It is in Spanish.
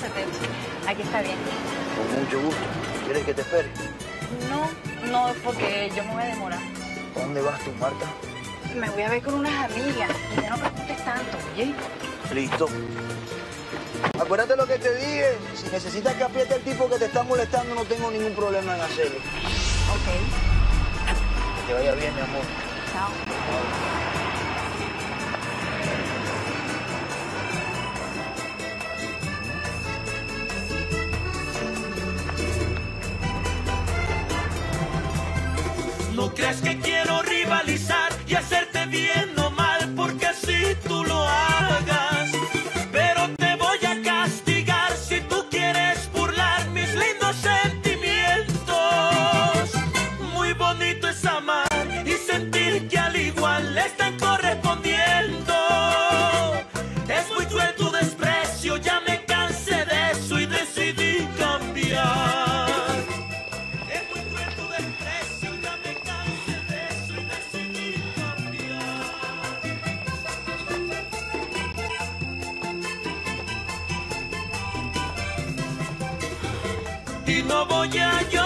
Pepsi. Aquí está bien. Con mucho gusto. ¿Quieres que te espere? No, porque yo me voy a demorar. ¿A dónde vas tú, Marta? Me voy a ver con unas amigas. Y ya no preguntes tanto, ¿oye? Listo. Acuérdate lo que te dije. Si necesitas que apriete el tipo que te está molestando, no tengo ningún problema en hacerlo. Ok. Que te vaya bien, mi amor. Chao. No creas que quiero rivalizar y hacerte bien o mal, porque así tú lo hagas. Pero te voy a castigar si tú quieres burlar mis lindos sentimientos. Muy bonito es amar y sentir que al igual le están correspondiendo. Es muy cruel tu desprecio, ya me cansé de eso y decidí cambiar. Y no voy a llorar.